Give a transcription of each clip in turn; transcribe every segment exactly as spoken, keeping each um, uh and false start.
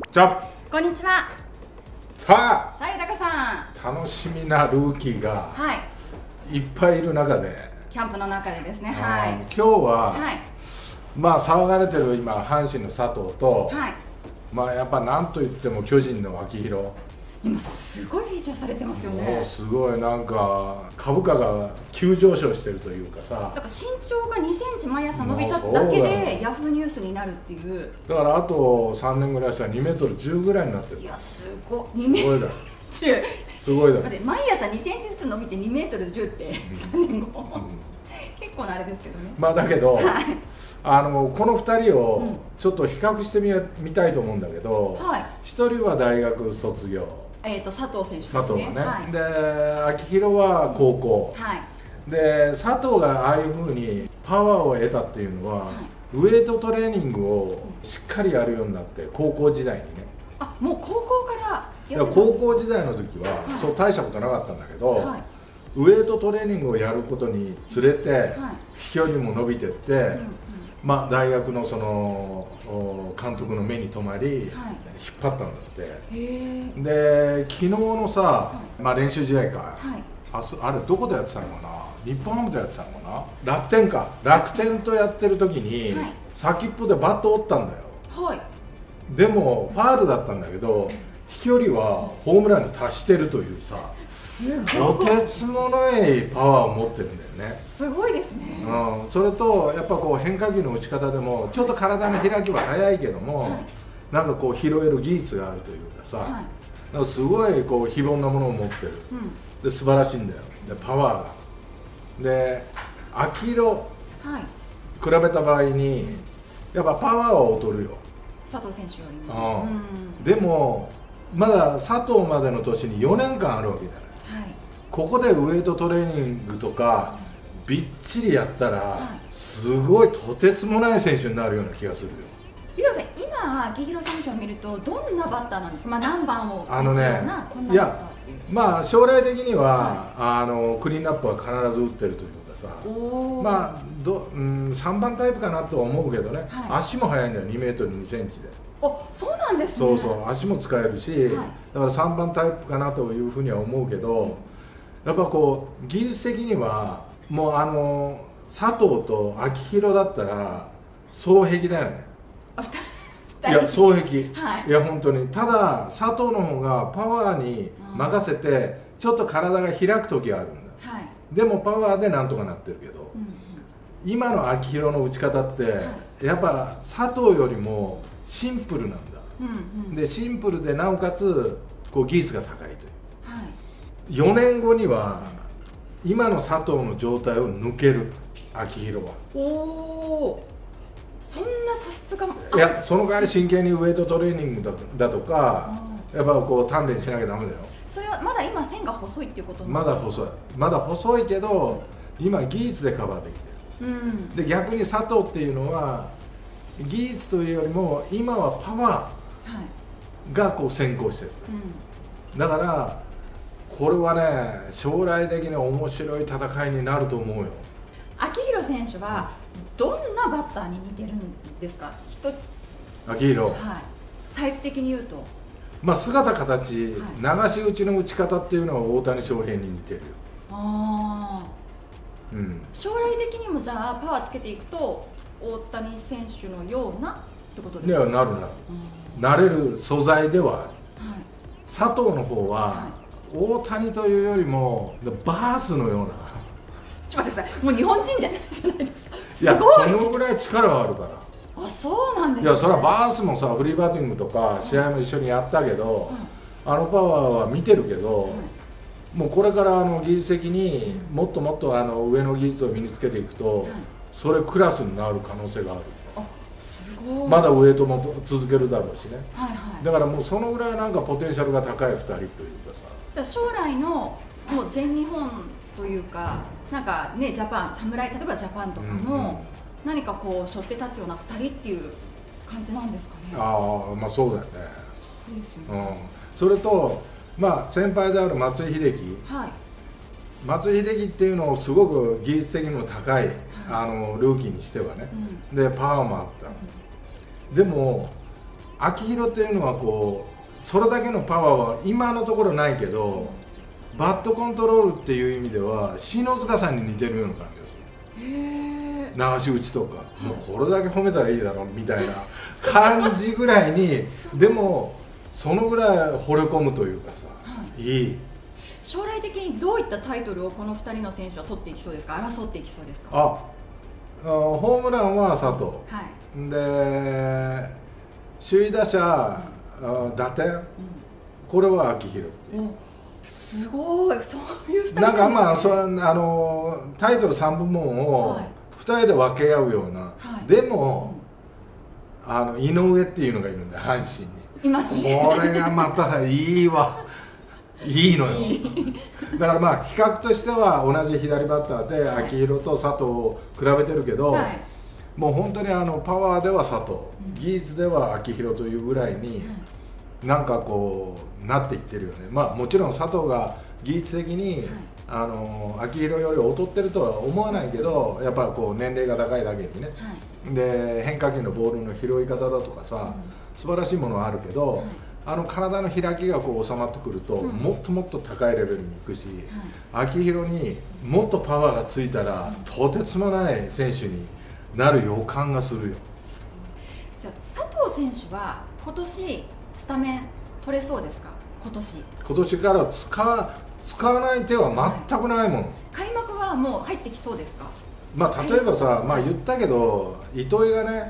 じゃこんにちは。 ささあ、豊さあ楽しみなルーキーがん。はい。 いっぱいいる中で、 キャンプの中でですね。 あはい。 ー今日は、 はい。 まあ騒がれてる今阪神の佐藤と、 はい。 まあやっぱなんといっても巨人の秋広。 今すごいフィーチャーされてますよもねう。すごいなんか株価が急上昇してるというかさ、 だから身長がにセンチ毎朝伸びただけでヤフーニュースになるっていう。 だからあとさんねんぐらいしたらにメートルじゅうぐらいになってる。 いや、すごい。にメすごいだろ。 ートル。 すごいだろ。 だって毎朝にセンチずつ伸びてにメートルじゅうってさんねんご、 うん結構なあれですけどね。 まあだけど、 はい。 あのこのふたりをうんちょっと比較してみやみたいと思うんだけど、 はい。 ひとりは大学卒業、 えっと佐藤選手ですね。 佐藤がね、 はい。 で秋広は高校、 はい。 で佐藤がああいうふうにパワーを得たっていうのは、 はい。 ウエイトトレーニングをしっかりやるようになって高校時代にね。 あ、もう高校からだやってたから高校時代の時は、 はいそう大したことなかったんだけど、 はい。 ウエイトトレーニングをやることにつれて、 はい。 飛距離も伸びてって、 うんうん。 まあ、大学のそのお監督の目に留まり、 はい。 引っ張ったんだってへえ。 で昨日のさ、 はまあ、練習試合か、 はい。 あそあれどこでやってたのかな、日本ハムでやってたのかな、楽天か、楽天とやってる時に、 はい。 先っぽでバット折ったんだよ。 はい。 でもファールだったんだけど飛距離はホームランに達してるというさ、 すとごい。 てつもないパワーを持ってるんだよね。 すごいですね。 うん、それとやっぱこう変化球の打ち方でもちょっと体の開きは早いけども、 はい。 なんかこう拾える技術があるというかさ、 はい。 なんかすごいこう非凡なものを持ってる。 うん。 で素晴らしいんだよ。でパワーがで秋広はい。 比べた場合にやっぱパワーは劣るよ。 佐藤選手よりうも。 んうん。 でもまだ佐藤までの年によねんかんあるわけじゃない。 はい。 ここでウエイトトレーニングとかびっちりやったら、 はいすごいとてつもない選手になるような気がするよ。 ゆうさん、今秋広選手を見るとどんなバッターなんですか。まあ何番をあのね打つようなこんなバッターっていう。 まあ将来的には、 はあのクリーンアップは必ず打ってるというかさ、 おお。 まあど、うん、さんばんタイプかなとは思うけどね、 はい足も速いんだよ、にメートルにセンチで。 あ、そうなんですね。 そうそう、足も使えるし、 はいだからさんばんタイプかなというふうには思うけど、やっぱこう技術的にはもうあの佐藤と秋広だったら双璧だよね。 あ、ふたいや双璧、 はいいや本当に。ただ佐藤の方がパワーに任せてちょっと体が開く時があるんだ。 はい。 でもパワーでなんとかなってるけど、 うんうん。 今の秋広の打ち方って、やっぱ佐藤よりもシンプルなんだ。 うんうん。 でシンプルでなおかつこう技術が高いという。 はい。 よねんごには今の佐藤の状態を抜ける秋広は。 おお。そんな素質が。 いやその代わり真剣にウエイトトレーニングだだとか、やっぱこう鍛錬しなきゃダメだよ。 それはまだ今線が細いっていうことなんまですか。 だ細いまだ細いけど今技術でカバーできてる。 うん。 で逆に佐藤っていうのは技術というよりも今はパワはい。 ーがこう先行してる。 うん。 だからこれはね将来的に面白い戦いになると思うよ。 秋広選手はどんなバッターに似てるんですか。人。 秋広、 はい。タイプ的に言うと。 まあ姿形、 はい流し打ちの打ち方っていうのは大谷翔平に似てるよ。 ああ。 うん将来的にもじゃあパワーつけていくと大谷選手のようなってことですでか。 はなるなるうん。 なれる素材ではある。 はい。 佐藤の方は、 は大谷というよりもバースのような、 ちょっと待ってください。もう日本人じゃないじゃないですか。すいやごい。 そのぐらい力はあるから。 あ、そうなんですね。 いやそれはバースもさフリーバッティングとか試合も一緒にやったけど、あのパワーは見てるけど、 はいもうこれからあの技術的にもっともっとあの上の技術を身につけていくと、 はいそれクラスになる可能性がある。 あ、すごい。 まだウエイトも続けるだろうしね。 はいはい。 だからもうそのぐらいなんかポテンシャルが高いふたりというかさ。 だから将来のもう全日本というか、なんかね、ジャパン、侍、例えばジャパンとかうんうんの何かこう背負って立つようなふたりっていう感じなんですかね。 ああまあそうだよね。 そうですよね。 うん、それとまあ先輩である松井秀喜、 はい。 松井秀喜っていうのをすごく技術的にも高い、あのルーキーにしてはね、 うん。 でパワーもあった。でも秋広っていうのはこうそれだけのパワーは今のところないけど、バットコントロールっていう意味では篠塚さんに似てるような感じでする。 へ流し打ちとか、もうこれだけ褒めたらいいだろうみたいな感じぐらいにでもそのぐらい惚れ込むというかさ、はい、いい。 将来的にどういったタイトルをこのふたりの選手は取っていきそうですか、争っていきそうですか。 ああホームランは佐藤、 はい、 で首位打者、うん、打点、うん、これは秋広っていう。 すごい、そういうふたりなんかまあそれあのタイトルさん部門をふたりで分け合うような、はい、でも、うん、あの井上っていうのがいるんで阪神にいますね。 これがまたいいわいいのよだからまあ比較としては同じ左バッターで、はい、秋広と佐藤を比べてるけど、はい、もう本当にあのパワーでは佐藤、うん、技術では秋広というぐらいに、うん、なんかこうなっていってるよね。まあもちろん佐藤が技術的に、はい、あの秋広より劣ってるとは思わないけど、やっぱこう年齢が高いだけにね、はい、で変化球のボールの拾い方だとかさ、うん、素晴らしいものはあるけど、はい、あの体の開きがこう収まってくると、うん、もっともっと高いレベルに行くし、はい、秋広にもっとパワーがついたら、うん、とてつもない選手になる予感がするよ。 じゃあ佐藤選手は今年スタメン取れそうですか。今年今年から使使わない手は全くないもの、はい、 開幕はもう入ってきそうですか。 まあ例えばさ、まあ言ったけど糸井がね、はい、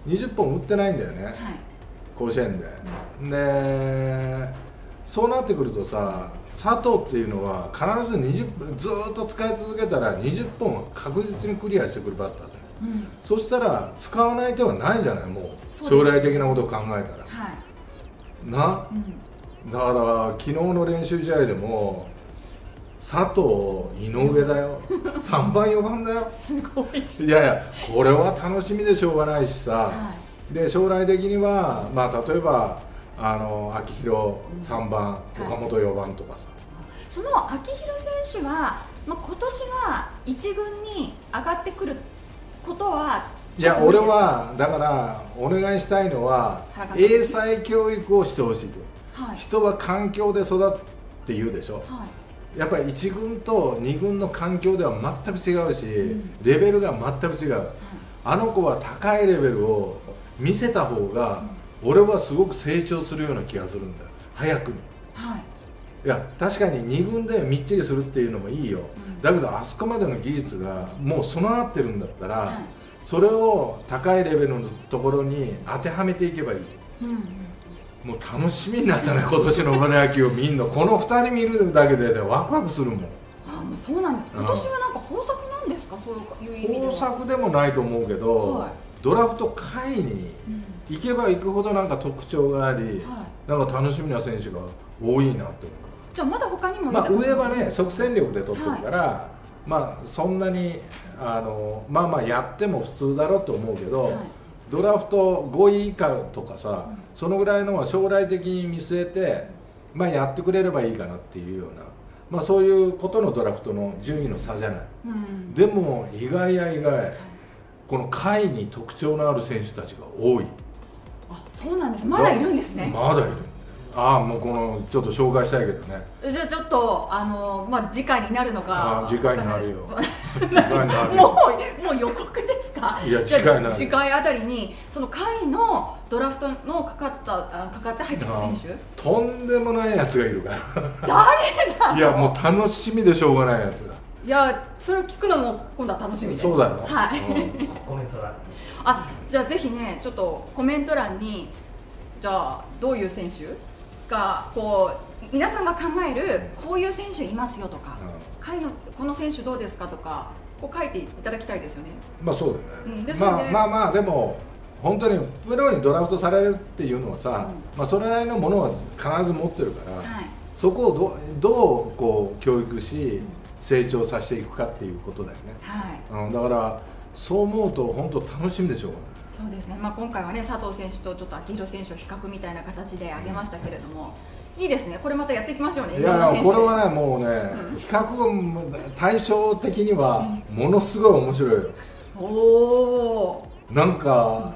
にじゅっぽん打ってないんだよね、はい、甲子園で、うん、でそうなってくるとさ、佐藤っていうのは必ずにじゅっぷんずーっと使い続けたらにじゅっぽんは確実にクリアしてくるバッターだよ、うん、そしたら使わない手はないじゃない。もう将来的なことを考えたら、はい、な、うん、だから昨日の練習試合でも佐藤、井上だよさんばんよばんだよすごい。 いやいやこれは楽しみでしょうがないしさ、はい、で将来的には、まあ、例えばあの秋広さんばん、うん、岡本よばんとかさ、はい、 その秋広選手は、まあ、今年はいち軍に上がってくることはいや俺はだからお願いしたいのは英才教育をしてほしいと、はい、人は環境で育つって言うでしょ、はい、やっぱりいち軍とに軍の環境では全く違うし、うん、レベルが全く違う、はい、あの子は高いレベルを見せた方が、うん、俺はすごく成長するような気がするんだよ早くに、はい、いや確かにに軍でみっちりするっていうのもいいよ、うん、だけどあそこまでの技術がもう備わってるんだったら、はい、それを高いレベルのところに当てはめていけばいい、うん、もう楽しみになったね今年のプロ野球を見るのこのふたり見るだけで、ね、ワクワクするもん。 あもうそうなんです。今年はなんか豊作なんですか。そういう意味では豊作でもないと思うけど、はい、ドラフト下位に行けば行くほどなんか特徴があり、はい、なんか楽しみな選手が多いなって思う。 じゃあまだ他にもいまあ上はね即戦力で取ってるから、はい、まあそんなにあのまあまあやっても普通だろうと思うけど、はい、ドラフトごい以下とかさ、うん、そのぐらいのは将来的に見据えて、まあ、やってくれればいいかなっていうような、まあ、そういうことのドラフトの順位の差じゃない、うん、でも意外や意外、はい、この下位に特徴のある選手たちが多い。 あそうなんです。まだいるんですね。 まだいる。ああもうこのちょっと紹介したいけどね。 じゃあちょっとあのまあ次回になるのか。 あ次回になるよ。次回になるよ。 もうもう予告ですか。 いや次回になる。 次回あたりにその下位のドラフトのかかったあかかって入ってくる選手。 とんでもないやつがいるから。 誰だ。 いやもう楽しみでしょうがないやつが。 いやそれを聞くのも今度は楽しみです。 そうだろ。 はい。 コメント欄に。 あじゃあぜひねちょっとコメント欄にじゃあどういう選手がこう皆さんが考えるこういう選手いますよとか、うん、のこの選手どうですかとかこう書いていただきたいですよね。 まあそうだね、うん、でまあまあまあでも本当にプロにドラフトされるっていうのはさ、うんまあ、それなりのものは必ず持ってるから、はい、そこをどどうこう教育し、うん、成長させていくかっていうことだよね、はいうん、だからそう思うと本当楽しみでしょうがない。 そうですね、まあ、今回はね佐藤選手とちょっと秋広選手を比較みたいな形で挙げましたけれども、うん、いいですね、これまたやっていきましょうね。 いやいやこれはねもうね、うん、比較対象的にはものすごい面白いよ、うん、おおなんか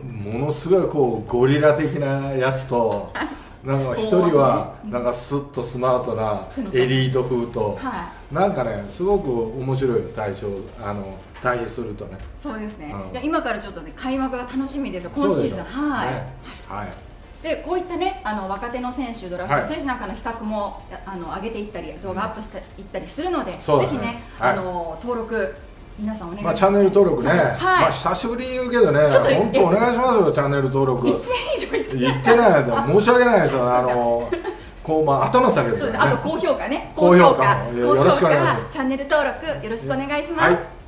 ものすごいこうゴリラ的なやつとなんか一人はなんかスッとスマートなエリート風と、はい、なんかねすごく面白い対象あの対比するとね。 そうですね、うん、いや今からちょっとね開幕が楽しみですよ今シーズン。はい、ね、はい、でこういったねあの若手の選手ドラフト選手なんかの比較も、はい、あの上げていったり動画アップしていったりするので、うん、ぜひね、はい、あの登録皆さんお願いします、 まあ、チャンネル登録ね、はい、まあ久しぶりに言うけどね、本当お願いしますよ、チャンネル登録。 いちねん以上言ってない言ってないで申し訳ないですよ、あのこう、まあ、頭下げて、ね、 あと高評価ね、 高評価よろしくお願いします。 チャンネル登録よろしくお願いします。はい。